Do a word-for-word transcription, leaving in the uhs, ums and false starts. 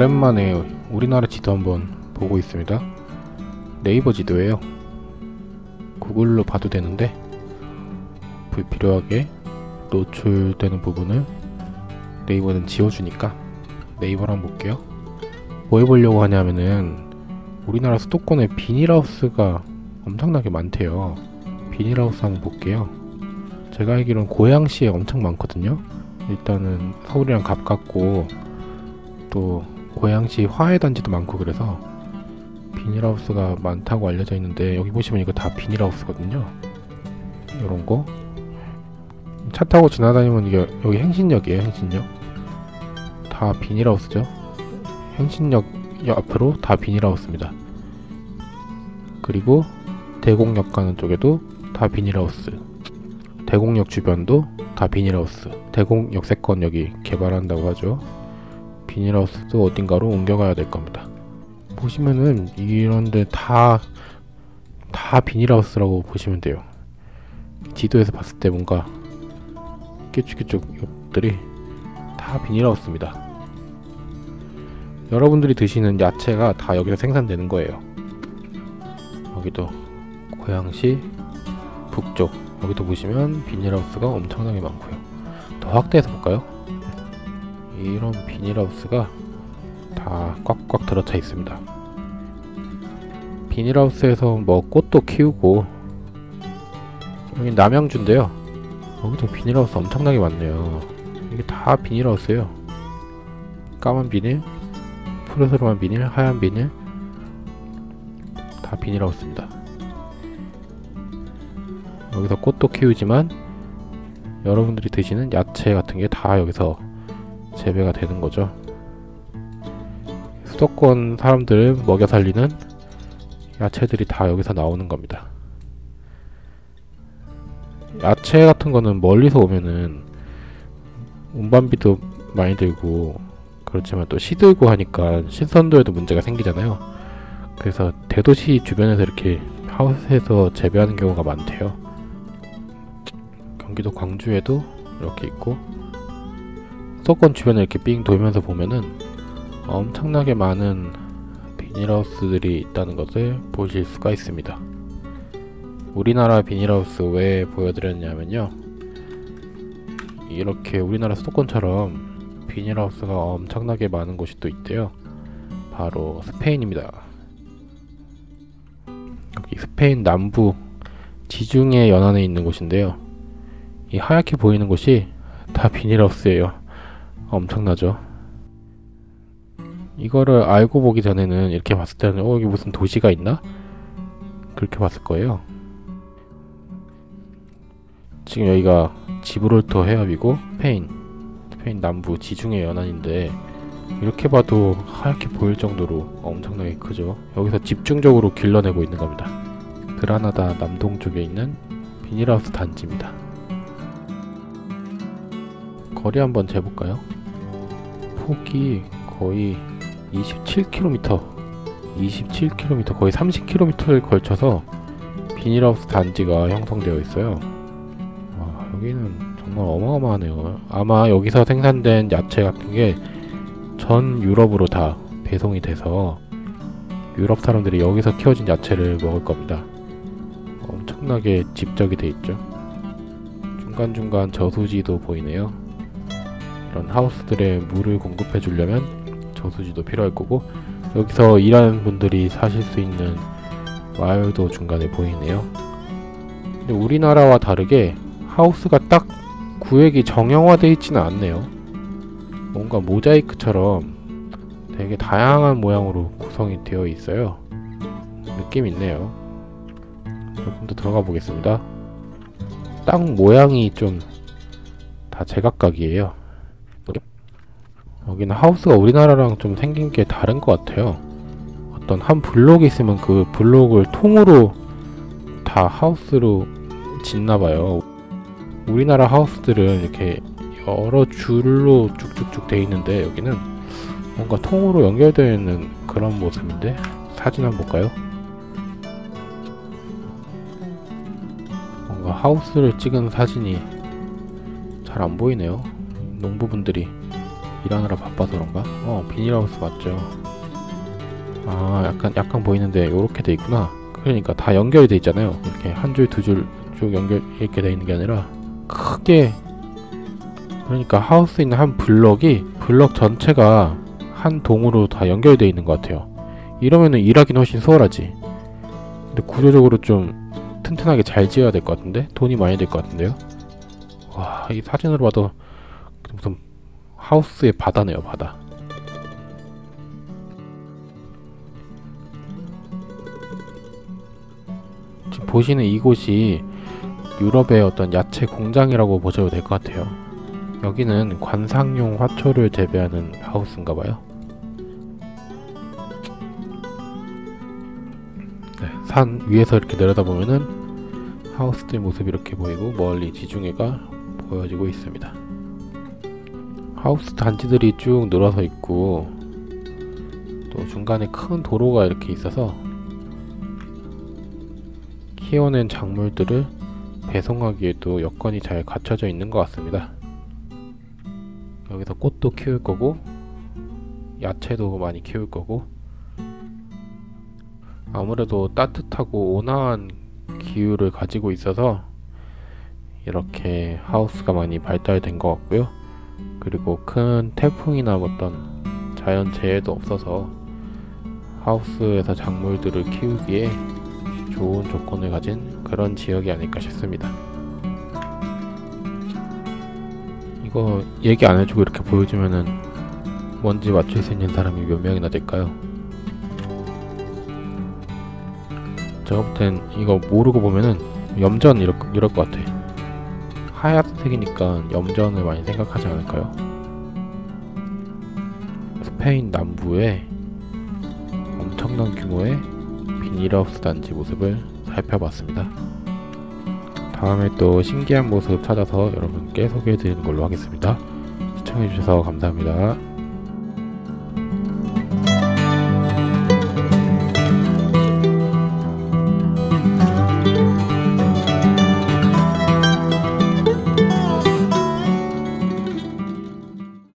오랜만에 우리나라 지도 한번 보고 있습니다. 네이버 지도예요. 구글로 봐도 되는데 불필요하게 노출되는 부분을 네이버는 지워주니까 네이버로 한번 볼게요. 뭐 해보려고 하냐면은 우리나라 수도권에 비닐하우스가 엄청나게 많대요. 비닐하우스 한번 볼게요. 제가 알기로는 고양시에 엄청 많거든요. 일단은 서울이랑 가깝고 또 고양시 화훼단지도 많고 그래서 비닐하우스가 많다고 알려져 있는데, 여기 보시면 이거 다 비닐하우스거든요. 요런거 차 타고 지나다니면 이게 여기 행신역이에요. 행신역 다 비닐하우스죠. 행신역 앞으로 다 비닐하우스입니다. 그리고 대곡역 가는 쪽에도 다 비닐하우스, 대곡역 주변도 다 비닐하우스. 대곡역 세권 여기 개발한다고 하죠. 비닐하우스도 어딘가로 옮겨가야 될 겁니다. 보시면은 이런데 다, 다 비닐하우스라고 보시면 돼요. 지도에서 봤을 때 뭔가 끼쭉끼쭉 옆들이 다 비닐하우스입니다. 여러분들이 드시는 야채가 다 여기서 생산되는 거예요. 여기도 고양시 북쪽, 여기도 보시면 비닐하우스가 엄청나게 많고요. 더 확대해서 볼까요? 이런 비닐하우스가 다 꽉꽉 들어차 있습니다. 비닐하우스에서 뭐 꽃도 키우고, 여기 남양주인데요. 여기도 비닐하우스 엄청나게 많네요. 이게 다 비닐하우스예요. 까만 비닐, 푸르스름한 비닐, 하얀 비닐, 다 비닐하우스입니다. 여기서 꽃도 키우지만 여러분들이 드시는 야채 같은 게 다 여기서 재배가 되는 거죠. 수도권 사람들을 먹여 살리는 야채들이 다 여기서 나오는 겁니다. 야채 같은 거는 멀리서 오면은 운반비도 많이 들고 그렇지만 또 시들고 하니까 신선도에도 문제가 생기잖아요. 그래서 대도시 주변에서 이렇게 하우스에서 재배하는 경우가 많대요. 경기도 광주에도 이렇게 있고, 수도권 주변에 이렇게 삥 돌면서 보면은 엄청나게 많은 비닐하우스들이 있다는 것을 보실 수가 있습니다. 우리나라 비닐하우스 왜 보여드렸냐면요, 이렇게 우리나라 수도권처럼 비닐하우스가 엄청나게 많은 곳이 또 있대요. 바로 스페인입니다. 여기 스페인 남부 지중해 연안에 있는 곳인데요, 이 하얗게 보이는 곳이 다 비닐하우스예요. 엄청나죠? 이거를 알고 보기 전에는 이렇게 봤을 때는 어 여기 무슨 도시가 있나? 그렇게 봤을 거예요. 지금 여기가 지브롤터 해협이고 스페인 스페인 남부 지중해 연안인데, 이렇게 봐도 하얗게 보일 정도로 엄청나게 크죠. 여기서 집중적으로 길러내고 있는 겁니다. 그라나다 남동쪽에 있는 비닐하우스 단지입니다. 거리 한번 재볼까요? 폭이 거의 이십칠 킬로미터 이십칠 킬로미터 거의 삼십 킬로미터를 걸쳐서 비닐하우스 단지가 형성되어 있어요. 와, 여기는 정말 어마어마하네요. 아마 여기서 생산된 야채 같은 게 전 유럽으로 다 배송이 돼서 유럽 사람들이 여기서 키워진 야채를 먹을 겁니다. 엄청나게 집적이 돼 있죠. 중간중간 저수지도 보이네요. 이런 하우스들에 물을 공급해 주려면 저수지도 필요할 거고, 여기서 일하는 분들이 사실 수 있는 마을도 중간에 보이네요. 근데 우리나라와 다르게 하우스가 딱 구획이 정형화되어 있지는 않네요. 뭔가 모자이크처럼 되게 다양한 모양으로 구성이 되어 있어요. 느낌 있네요. 조금 더 들어가 보겠습니다. 땅 모양이 좀 다 제각각이에요. 여기는 하우스가 우리나라랑 좀 생긴 게 다른 것 같아요. 어떤 한 블록이 있으면 그 블록을 통으로 다 하우스로 짓나봐요. 우리나라 하우스들은 이렇게 여러 줄로 쭉쭉쭉 돼 있는데, 여기는 뭔가 통으로 연결되어 있는 그런 모습인데, 사진 한번 볼까요? 뭔가 하우스를 찍은 사진이 잘 안 보이네요. 농부분들이 일하느라 바빠서 그런가? 어, 비닐하우스 맞죠. 아, 약간 약간 보이는데 요렇게 돼 있구나. 그러니까 다 연결이 돼 있잖아요. 이렇게 한 줄 두 줄 쭉 연결 이렇게 돼 있는 게 아니라 크게, 그러니까 하우스에 있는 한 블럭이 블럭 전체가 한 동으로 다 연결돼 있는 것 같아요. 이러면은 일하기는 훨씬 수월하지. 근데 구조적으로 좀 튼튼하게 잘 지어야 될 것 같은데? 돈이 많이 들 것 같은데요? 와, 이 사진으로 봐도 무슨 하우스의 바다네요, 바다. 지금 보시는 이곳이 유럽의 어떤 야채 공장이라고 보셔도 될 것 같아요. 여기는 관상용 화초를 재배하는 하우스인가봐요. 네, 산 위에서 이렇게 내려다보면은 하우스들 모습이 이렇게 보이고 멀리 지중해가 보여지고 있습니다. 하우스 단지들이 쭉 늘어서 있고 또 중간에 큰 도로가 이렇게 있어서 키워낸 작물들을 배송하기에도 여건이 잘 갖춰져 있는 것 같습니다. 여기서 꽃도 키울 거고 야채도 많이 키울 거고, 아무래도 따뜻하고 온화한 기후를 가지고 있어서 이렇게 하우스가 많이 발달된 것 같고요. 그리고 큰 태풍이나 어떤 자연재해도 없어서 하우스에서 작물들을 키우기에 좋은 조건을 가진 그런 지역이 아닐까 싶습니다. 이거 얘기 안 해주고 이렇게 보여주면은 뭔지 맞출 수 있는 사람이 몇 명이나 될까요? 제가 볼 땐 이거 모르고 보면은 염전 이럴, 이럴 것 같아. 하얀색이니까 염전을 많이 생각하지 않을까요? 스페인 남부에 엄청난 규모의 비닐하우스 단지 모습을 살펴봤습니다. 다음에 또 신기한 모습 찾아서 여러분께 소개해드리는 걸로 하겠습니다. 시청해주셔서 감사합니다.